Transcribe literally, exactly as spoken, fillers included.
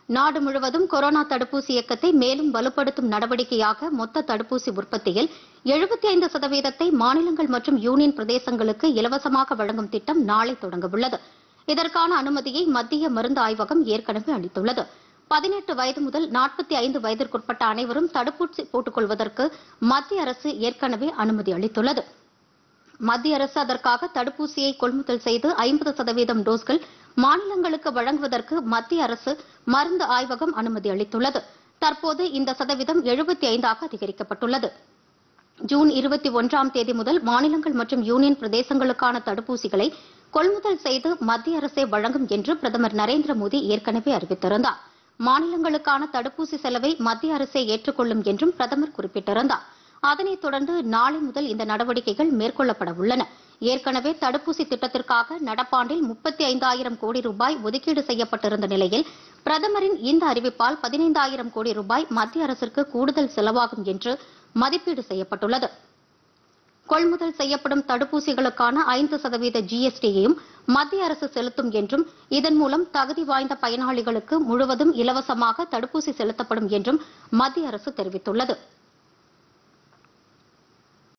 நாடு முழுவதும் கொரோனா தடுப்பூசி இயக்கத்தை மேலும் வலுப்படுத்தும் நடவடிக்கையாக மொத்த தடுப்பூசி உற்பத்தியில் எழுபத்தி ஐந்து சதவீதத்தை மாநிலங்கள் மற்றும் யூனியன் பிரதேசங்களுக்கு இலவசமாக வழங்கும் திட்டம் நாளை தொடங்கவுள்ளது. இதற்கான அனுமதியை மத்திய மருந்து ஆய்வகம் ஏற்கனவே அளித்துள்ளது. பதினெட்டு வயது முதல் நாற்பத்தி ஐந்து வயதிற்குட்பட்ட அனைவரும் தடுப்பூசி போட்டுக் கொள்வதற்கு மத்திய அரசு ஏற்கனவே அனுமதி அளித்துள்ளது. மத்திய அரசு அதற்காக தடுப்பூசியை கொள்முதல் செய்து ஐம்பது சதவீதம் டோஸ்கள் மாநிலங்களுக்கு வழங்குவதற்கு மத்திய அரசு மருந்து ஆய்வகம் அனுமதி அளித்துள்ளது. தற்போது இந்த சதவீதம் எழுபத்தி ஐந்தாக அதிகரிக்கப்பட்டுள்ளது. ஜூன் இருபத்தி ஒன்றாம் தேதி முதல் மாநிலங்கள் மற்றும் யூனியன் பிரதேசங்களுக்கான தடுப்பூசிகளை கொள்முதல் செய்து மத்திய அரசே வழங்கும் என்று பிரதமர் நரேந்திர மோடி ஏற்கனவே அறிவித்திருந்தார். மாநிலங்களுக்கான தடுப்பூசி செலவை மத்திய அரசே ஏற்றுக்கொள்ளும் என்றும் பிரதமர் குறிப்பிட்டிருந்தார். அதனைத் தொடர்ந்து நாளை முதல் இந்த நடவடிக்கைகள் மேற்கொள்ளப்பட உள்ளன. ஏற்கனவே தடுப்பூசி திட்டத்திற்காக நடப்பாண்டில் முப்பத்தி ஐந்தாயிரம் கோடி ரூபாய் ஒதுக்கீடு செய்யப்பட்டிருந்த நிலையில் பிரதமரின் இந்த அறிவிப்பால் பதினைந்தாயிரம் கோடி ரூபாய் மத்திய அரசிற்கு கூடுதல் செலவாகும் என்று மதிப்பீடு செய்யப்பட்டுள்ளது. கொள்முதல் செய்யப்படும் தடுப்பூசிகளுக்கான ஐந்து சதவீத ஜிஎஸ்டியையும் மத்திய அரசு செலுத்தும் என்றும் இதன் மூலம் தகுதி வாய்ந்த பயனாளிகளுக்கு முழுவதும் இலவசமாக தடுப்பூசி செலுத்தப்படும் என்றும் மத்திய அரசு தெரிவித்துள்ளது.